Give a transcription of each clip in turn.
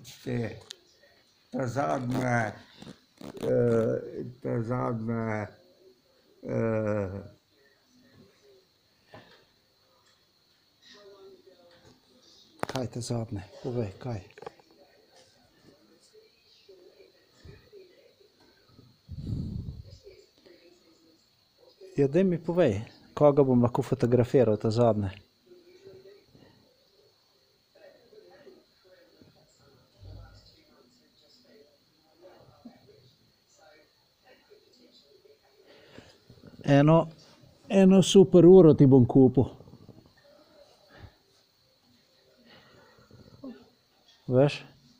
ta zadnja, Kaj te zadnje? Povej, kaj? Ja, daj mi povej, koga bom lahko fotografiral, ta zadnje? Eno super uro ti bom kupil. Veš?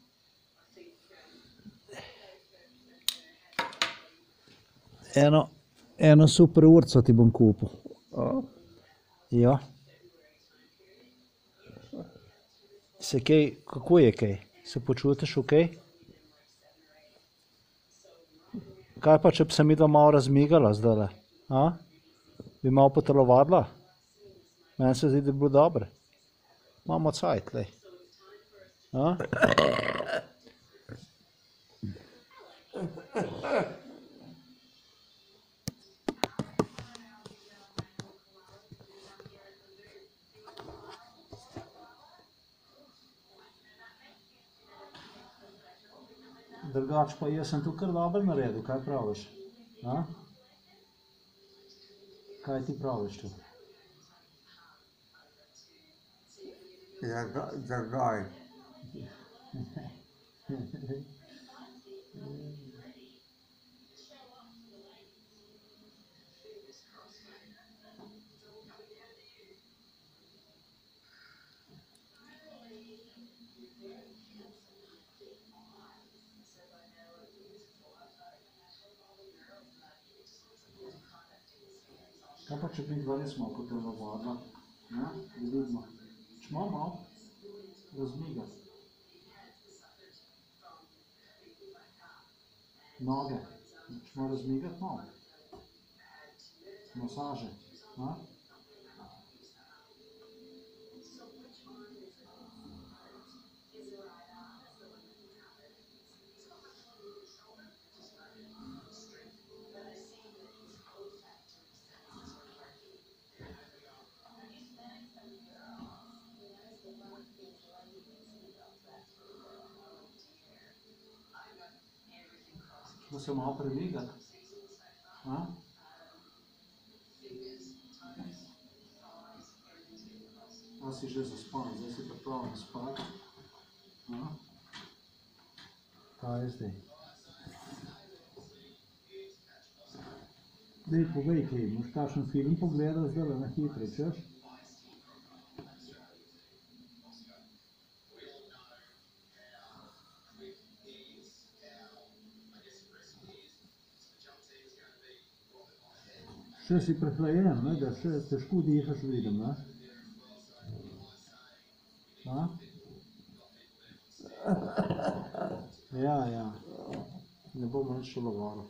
Eno super urco ti bom kupil. Ja. Se kaj, kako je kaj? Se počutiš okej? Kaj pa, če bi se midva malo razmigala zdajle? Bi malo potelovadila? Meni se zdi, da bi bilo dobro. Imamo cajt, lej. Drugač pa jaz sem tu kar dobro naredil, kaj praviš? Kaj ti praviš tu? zakaj? Kaj pa, če bi dva res malo potelovadila? Da vidimo. Čemo malo razmigati. Noge. Čemo razmigati malo. Masaže. Šlo se malo premigati. A si že zaspan, zdaj si pripravljen spati. Kaj je zdaj? Daj, povej kaj, boš kakšen film pogledal zdajle na hitro, češ? Še si prehlajen, ne, da še težko dihaš, vidim, ne? Ja. Ne bom nič šalovaril.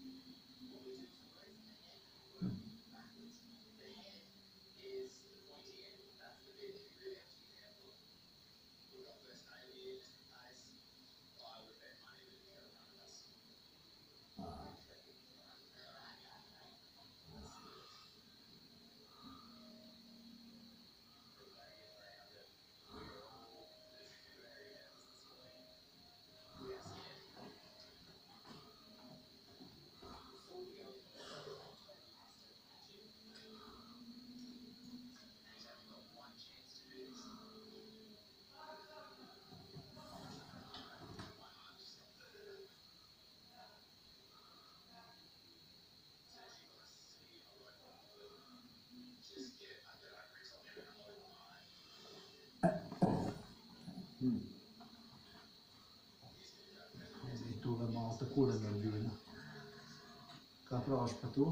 Tole malo takole naredili. Kaj praviš pa tu?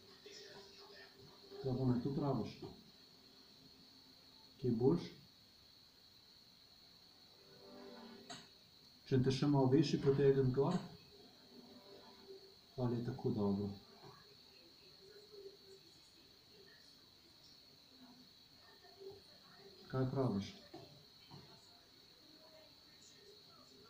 Kaj pa me tu praviš? Kaj boljš? Če te še malo višji potegnem gor? Ali je tako dobro? Kaj praviš?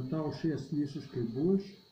ta ušes slišiš kaj boljš,